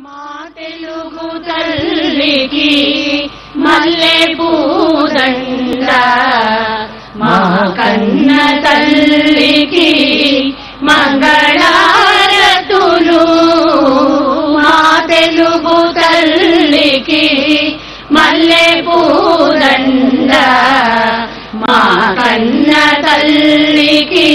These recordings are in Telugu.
మా తెలుగు తల్లికి మల్లె పూదండ, మా కన్న తల్లికి మంగళారతులు. మా తెలుగు తల్లికి మల్లె పూదండ, మా కన్న తల్లికి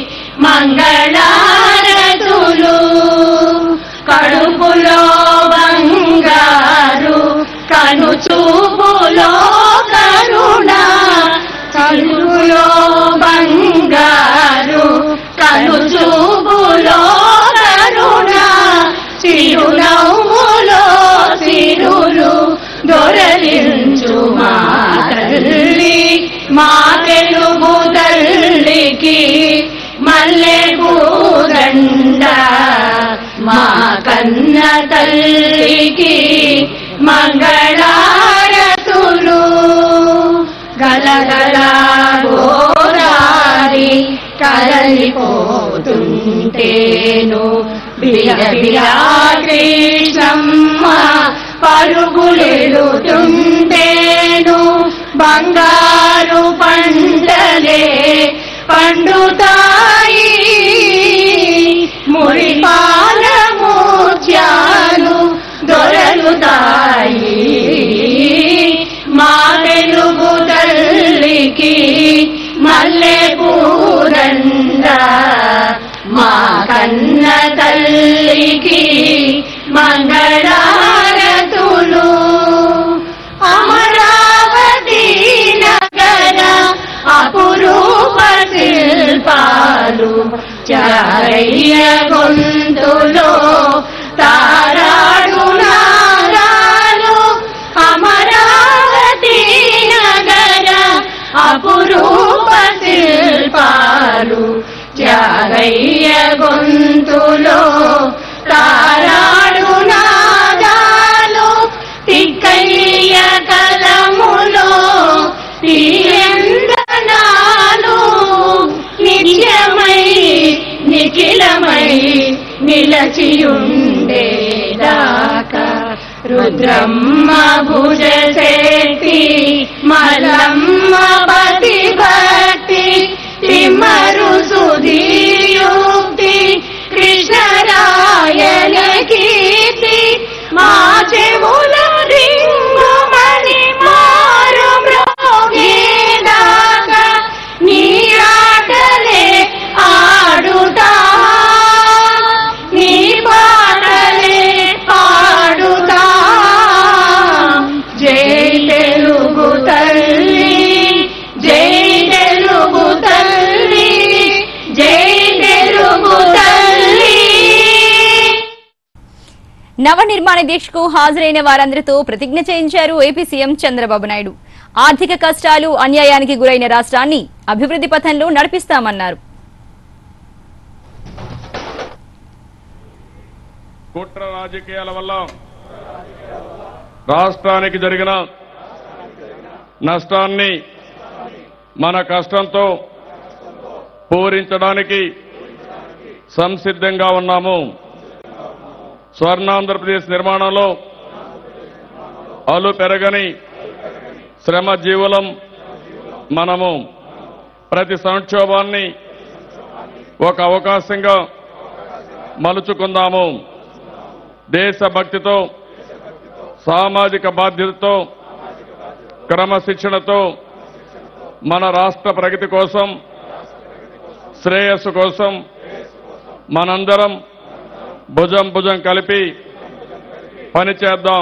మంగళారతులు. కడుపులో బంగారు, కను చూపులో కరుణ. కడుపులో బంగారు, కను చూపులో కరుణ. చిరునవ్వులో సిరులు దొరలించు మా తల్లి. మా తెలుగు తల్లికి మల్లె పూదండ, మా కన్న తల్లికి మంగళారతులు. గలగల గోదారి కదలిపోతుంటేను, బిలబిలా కృష్ణమ్మ పరుగులెడుతుంటేను. బంగారు పంటలే పండుతాయి, మురిపాల ముత్యాలు దొరలుతాయి. మా తెలుగు తల్లికి మల్లె పూదండ, మా కన్న తల్లికి మంగళారతులు. అమరావతి నగర అపురూప శిల్పాలు, చారయ్య గొంతులో తారాడు నాదాలు. అమరావతి నగర అపురూప శిల్పాలు, చారయ్య గొంతులో తారాడు నాదాలు. తిక్కయ్య కలములో తీయందనాలు, నిత్యమై నిఖిలమై నిలచియుండేదాకా. రుద్రమ్మ భుజ శక్తి, మల్లమ్మ పతి భక్తి, తిమ్మరు సుధీయుక్తి, కృష్ణరాయల కీర్తి. మా చెవుల రింగుమని మారు మ్రోగేదాకా నీ ఆటలే ఆడుతా, నీ పాటలే పాడుతా. జై తెలుగు తల్లి, జై తెలుగు తల్లి, జై తెలుగు తల్లి. నవనిర్మాణ దీక్షకు హాజరైన వారందరితో ప్రతిజ్ఞ చేయించారు ఏపీ సీఎం చంద్రబాబు నాయుడు. ఆర్థిక కష్టాలు, అన్యాయానికి గురైన రాష్ట్రాన్ని అభివృద్ధి పథంలో నడిపిస్తామన్నారు. కుట్ర రాజకీయాల వల్ల రాష్ట్రానికి జరిగిన నష్టాన్ని మన కష్టంతో పూరించడానికి సంసిద్ధంగా ఉన్నాము. స్వర్ణాంధ్రప్రదేశ్ నిర్మాణంలో అలు పెరగని శ్రమజీవులం మనము. ప్రతి సంక్షోభాన్ని ఒక అవకాశంగా మలుచుకుందాము. దేశభక్తితో, సామాజిక బాధ్యతతో, క్రమశిక్షణతో మన రాష్ట్ర ప్రగతి కోసం, శ్రేయస్సు కోసం మనందరం భుజం భుజం కలిపి పనిచేద్దాం.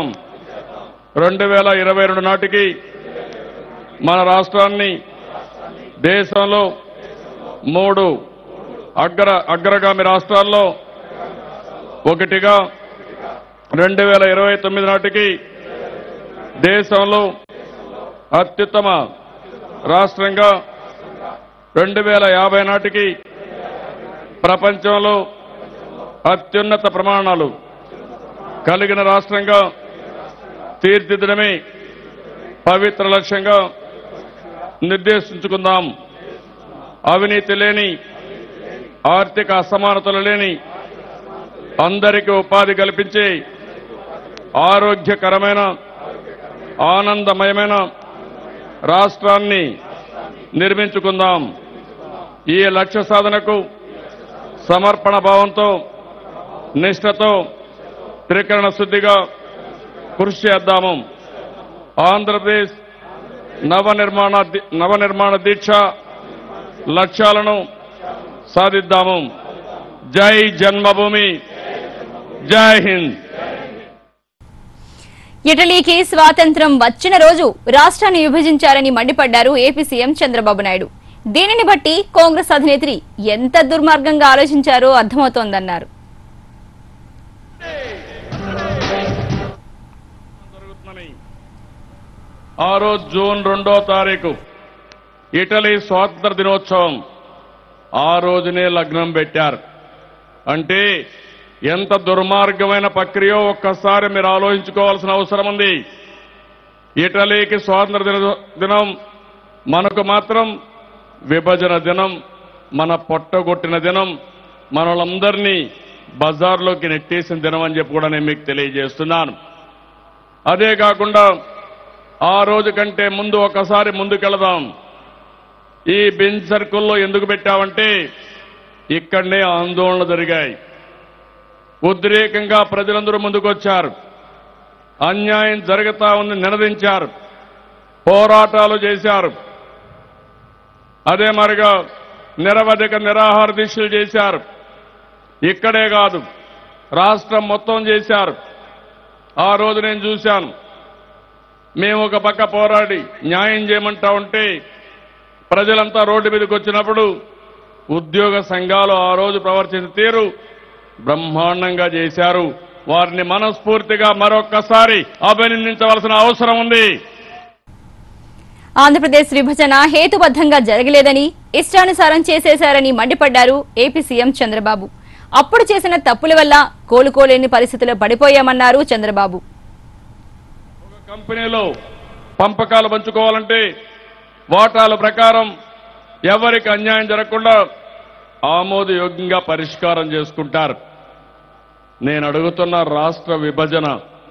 2022 నాటికి మన రాష్ట్రాన్ని దేశంలో 3 అగ్రగామి రాష్ట్రాల్లో ఒకటిగా, 2029 నాటికి దేశంలో అత్యుత్తమ రాష్ట్రంగా, 2050 నాటికి ప్రపంచంలో అత్యున్నత ప్రమాణాలు కలిగిన రాష్ట్రంగా తీర్చిదిద్దడమే పవిత్ర లక్ష్యంగా నిర్దేశించుకుందాం. అవినీతి లేని, ఆర్థిక అసమానతలు లేని, అందరికీ ఉపాధి కల్పించే ఆరోగ్యకరమైన ఆనందమయమైన రాష్ట్రాన్ని నిర్మించుకుందాం. ఈ లక్ష్య సాధనకు సమర్పణ భావంతో నిష్ఠతో త్రికరణ శుద్ధిగా కృషి చేద్దాము. ఆంధ్రప్రదేశ్ నవనిర్మాణ దీక్ష లక్ష్యాలను సాధిద్దాము. జై జన్మభూమి, జై హింద్. ఇటలీకి స్వాతంత్ర్యం వచ్చిన రోజు రాష్ట్రాన్ని విభజించారని మండిపడ్డారు ఏపీ సీఎం చంద్రబాబు నాయుడు. దీనిని బట్టి కాంగ్రెస్ అధినేత్రి ఎంత దుర్మార్గంగా ఆలోచించారో అర్థమవుతోందన్నారు. ఆ రోజు జూన్ 2వ తారీఖు ఇటలీ స్వాతంత్ర దినోత్సవం. ఆ రోజునే లగ్నం పెట్టారు. అంటే ఎంత దుర్మార్గమైన ప్రక్రియో ఒక్కసారి మీరు ఆలోచించుకోవాల్సిన అవసరం ఉంది. ఇటలీకి స్వాతంత్ర దినం, మనకు మాత్రం విభజన దినం, మన పొట్టగొట్టిన దినం, మనలందరినీ బజార్లోకి నెట్టేసిన దినం అని చెప్పి కూడా నేను మీకు తెలియజేస్తున్నాను. అదే కాకుండా ఆ రోజు కంటే ముందు ఒకసారి ముందుకెళదాం. ఈ బెంచ్ సర్కిల్లో ఎందుకు పెట్టామంటే ఇక్కడనే ఆందోళనలు జరిగాయి. ఉద్రేకంగా ప్రజలందరూ ముందుకొచ్చారు. అన్యాయం జరుగుతా ఉంది నినదించారు, పోరాటాలు చేశారు. అదే మరిగా నిరవధిక నిరాహార దీక్షలు చేశారు. ఇక్కడే కాదు, రాష్ట్రం మొత్తం చేశారు. ఆ రోజు నేను చూశాను. మేము ఒక పక్క పోరాడి న్యాయం చేయమంటా ఉంటే ప్రజలంతా రోడ్డు మీదకి వచ్చినప్పుడు ఉద్యోగ సంఘాలు ఆ రోజు ప్రవర్తించిన తీరు బ్రహ్మాండంగా చేశారు. వారిని మనస్ఫూర్తిగా మరొక్కసారి అభినందించవలసిన అవసరం ఉంది. ఆంధ్రప్రదేశ్ విభజన హేతుబద్ధంగా జరగలేదని, ఇష్టానుసారం చేసేశారని మండిపడ్డారు ఏపీ సీఎం చంద్రబాబు. అప్పుడు చేసిన తప్పుల వల్ల కోలుకోలేని పరిస్థితుల్లో పడిపోయామన్నారు చంద్రబాబు. ఒక కంపెనీలో పంపకాలు పంచుకోవాలంటే వాటాల ప్రకారం ఎవరికి అన్యాయం జరగకుండా ఆమోదయోగ్యంగా పరిష్కారం చేసుకుంటారు. నేను అడుగుతున్న రాష్ట్ర విభజన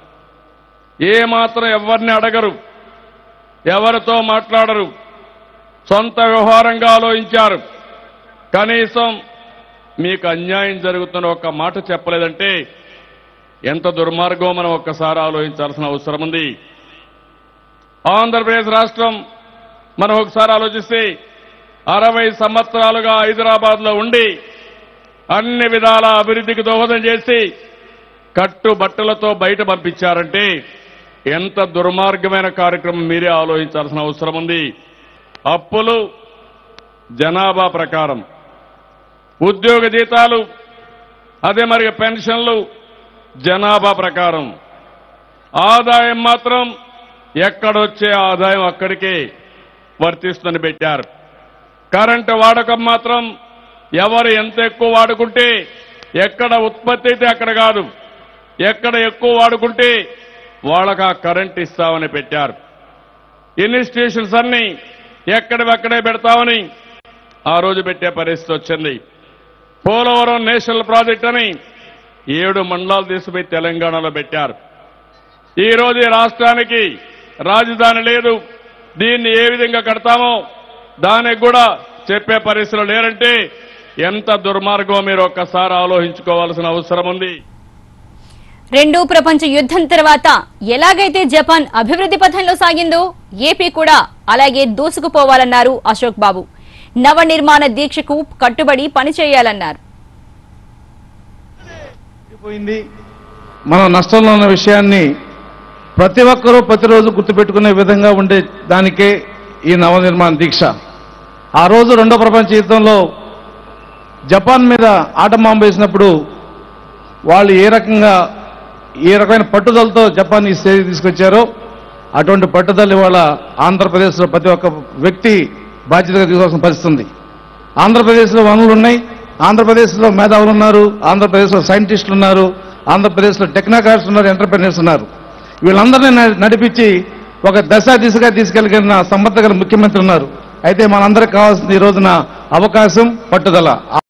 ఏమాత్రం ఎవరిని అడగరు, ఎవరితో మాట్లాడరు, సొంత వ్యవహారంగా ఆలోచించారు. కనీసం మీకు అన్యాయం జరుగుతున్న ఒక్క మాట చెప్పలేదంటే ఎంత దుర్మార్గం మనం ఒక్కసారి ఆలోచించాల్సిన అవసరం ఉంది. ఆంధ్రప్రదేశ్ రాష్ట్రం మనం ఒకసారి ఆలోచిస్తే 60 సంవత్సరాలుగా హైదరాబాద్లో ఉండి అన్ని విధాల అభివృద్ధికి దోహదం చేసి కట్టుబట్టలతో బయట పంపించారంటే ఎంత దుర్మార్గమైన కార్యక్రమం మీరే ఆలోచించాల్సిన అవసరం ఉంది. అప్పులు జనాభా ప్రకారం, ఉద్యోగ జీతాలు, అదే మరి పెన్షన్లు జనాభా ప్రకారం, ఆదాయం మాత్రం ఎక్కడొచ్చే ఆదాయం అక్కడికే వర్తిస్తుందని పెట్టారు. కరెంటు వాడకం మాత్రం ఎవరు ఎంత ఎక్కువ వాడుకుంటే, ఎక్కడ ఉత్పత్తి అయితే అక్కడ కాదు, ఎక్కడ ఎక్కువ వాడుకుంటే వాళ్ళకు ఆ కరెంట్ ఇస్తామని పెట్టారు. ఇన్స్టిట్యూషన్స్ అన్ని ఎక్కడివక్కడే పెడతామని ఆ రోజు పెట్టే పరిస్థితి వచ్చింది. పోలవరం నేషనల్ ప్రాజెక్ట్ అని 7 మండలాలు తీసుకుపోయి తెలంగాణలో పెట్టారు. ఈ రోజు ఈ రాష్ట్రానికి రాజధాని లేదు, దీన్ని ఏ విధంగా కడతామో దానికి కూడా చెప్పే పరిస్థితులు లేరంటే ఎంత దుర్మార్గం మీరు ఒక్కసారి ఆలోచించుకోవాల్సిన అవసరం ఉంది. రెండో ప్రపంచ యుద్ధం తర్వాత ఎలాగైతే జపాన్ అభివృద్ధి పథంలో సాగిందో ఏపీ కూడా అలాగే దూసుకుపోవాలన్నారు అశోక్ బాబు. నవనిర్మాణ దీక్షకు కట్టుబడి పనిచేయాలన్నారు. మనం నష్టంలో ఉన్న విషయాన్ని ప్రతి ఒక్కరూ ప్రతిరోజు గుర్తుపెట్టుకునే విధంగా ఉండే దానికే ఈ నవనిర్మాణ దీక్ష. ఆ రోజు రెండో ప్రపంచ యుద్ధంలో జపాన్ మీద ఆటబాంబు వేసినప్పుడు వాళ్ళు ఏ రకమైన పట్టుదలతో జపాన్ ఈ స్థితికి తీసుకొచ్చారో అటువంటి పట్టుదల ఇవాళ ఆంధ్రప్రదేశ్లో ప్రతి ఒక్క వ్యక్తి బాధ్యతగా తీసుకోవాల్సిన పరిస్థితి ఉంది. ఆంధ్రప్రదేశ్లో వనరులు ఉన్నాయి, ఆంధ్రప్రదేశ్లో మేధావులు ఉన్నారు, ఆంధ్రప్రదేశ్లో సైంటిస్టులు ఉన్నారు, ఆంధ్రప్రదేశ్లో టెక్నాక్రాట్స్ ఉన్నారు, ఎంటర్ప్రెన్యూర్స్ ఉన్నారు. వీళ్ళందరినీ నడిపించి ఒక దిశగా తీసుకెళ్లిన సమర్థ ముఖ్యమంత్రి ఉన్నారు. అయితే మనందరికి కావాల్సింది ఈ రోజున అవకాశం, పట్టుదల.